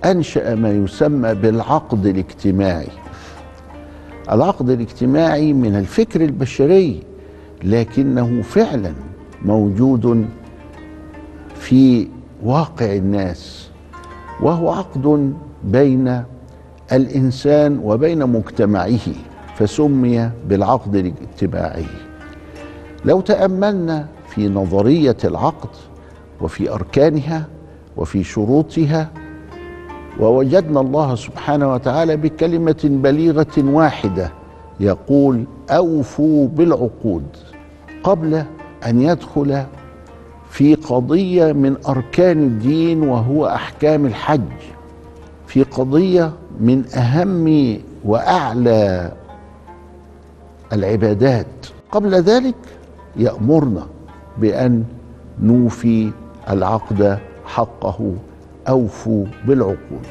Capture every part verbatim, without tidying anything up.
أنشأ ما يسمى بالعقد الاجتماعي. العقد الاجتماعي من الفكر البشري، لكنه فعلا موجود في واقع الناس، وهو عقد بين الإنسان وبين مجتمعه، فسمي بالعقد الاجتماعي. لو تأملنا في نظرية العقد وفي أركانها وفي شروطها، ووجدنا الله سبحانه وتعالى بكلمة بليغة واحدة يقول: أوفوا بالعقود، قبل أن يدخل في قضية من أركان الدين وهو أحكام الحج، في قضية من أهم وأعلى العبادات. قبل ذلك يأمرنا بأن نوفي العقد حقه، أوفوا بالعقود.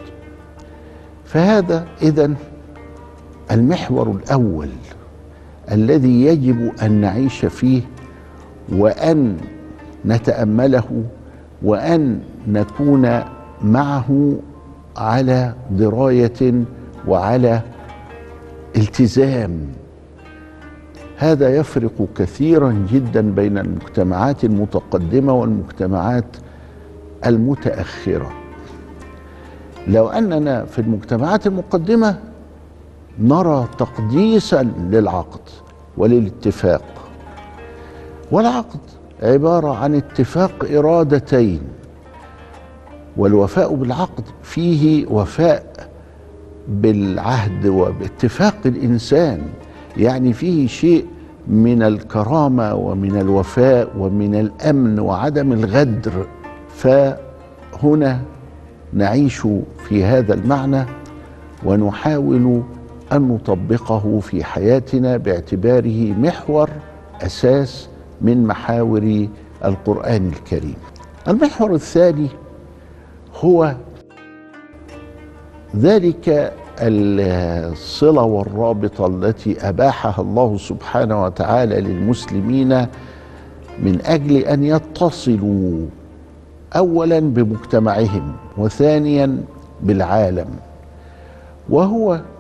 فهذا إذن المحور الأول الذي يجب أن نعيش فيه، وأن نتأمله، وأن نكون معه على دراية وعلى التزام. هذا يفرق كثيرا جدا بين المجتمعات المتقدمة والمجتمعات المتأخرة. لو أننا في المجتمعات المقدمة نرى تقديسا للعقد وللاتفاق، والعقد عبارة عن اتفاق إرادتين، والوفاء بالعقد فيه وفاء بالعهد وباتفاق الإنسان، يعني فيه شيء من الكرامة ومن الوفاء ومن الأمن وعدم الغدر. فهنا نعيش في هذا المعنى ونحاول أن نطبقه في حياتنا باعتباره محور أساس من محاور القرآن الكريم. المحور الثاني هو ذلك الصلة والرابطة التي أباحها الله سبحانه وتعالى للمسلمين من أجل أن يتصلوا أولا بمجتمعهم وثانيا بالعالم، وهو